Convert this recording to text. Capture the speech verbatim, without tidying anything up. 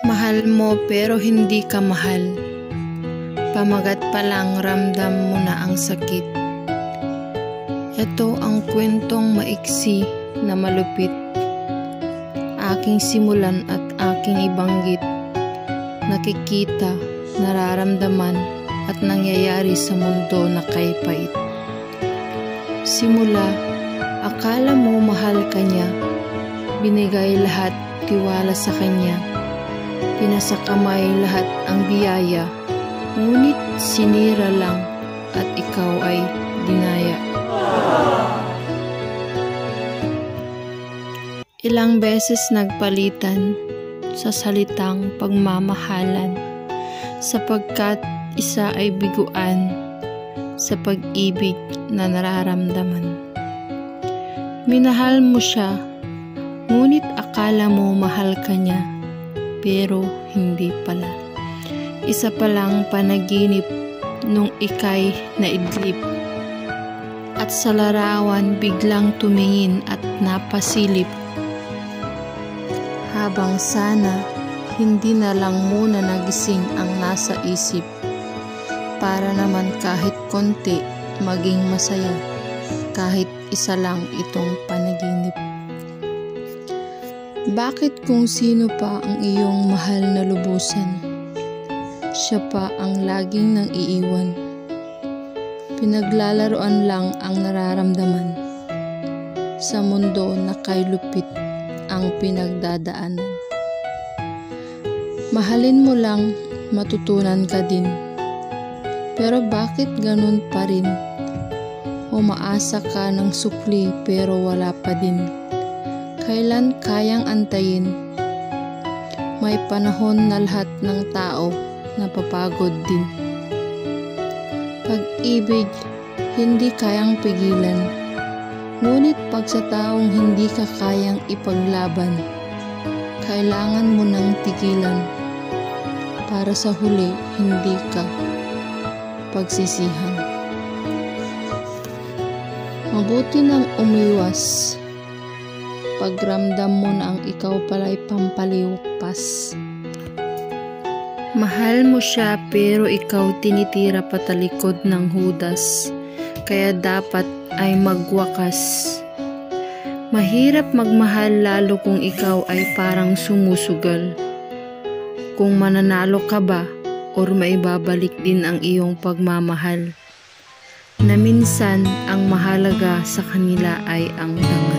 Mahal mo pero hindi ka mahal. Pamagat pa lang ramdam mo na ang sakit. Ito ang kwentong maiksi na malupit. Aking simulan at aking ibanggit. Nakikita, nararamdaman at nangyayari sa mundo na kay pait. Simula, akala mo mahal ka niya. Binigay lahat tiwala sa kanya. Pinasakamay lahat ang biyaya, ngunit sinira lang at ikaw ay dinaya. Ilang beses nagpalitan sa salitang pagmamahalan, sapagkat isa ay biguan sa pag-ibig na nararamdaman. Minahal mo siya, ngunit akala mo mahal ka niya. Pero hindi pala. Isa palang panaginip nung ika'y naidlip. At sa larawan biglang tumingin at napasilip. Habang sana hindi na lang muna nagising ang nasa isip. Para naman kahit konti maging masaya. Kahit isa lang itong panaginip. Bakit kung sino pa ang iyong mahal na lubusan, siya pa ang laging nang iiwan? Pinaglalaroan lang ang nararamdaman sa mundo na kay lupit ang pinagdadaanan. Mahalin mo lang, matutunan ka din. Pero bakit ganun pa rin? Umaasa ka ng sukli pero wala pa din. Kailan kayang antayin? May panahon na lahat ng tao napapagod din. Pag-ibig, hindi kayang pigilan. Ngunit pag sa taong hindi ka kayang ipaglaban, kailangan mo nang tigilan. Para sa huli, hindi ka pagsisihan. Mabuti nang umiwas pagramdam mo na ang ikaw pala'y pampaliwakpas. Mahal mo siya pero ikaw tinitira patalikod ng hudas, kaya dapat ay magwakas. Mahirap magmahal lalo kung ikaw ay parang sumusugal. Kung mananalo ka ba or maibabalik din ang iyong pagmamahal, na minsan ang mahalaga sa kanila ay ang dangal.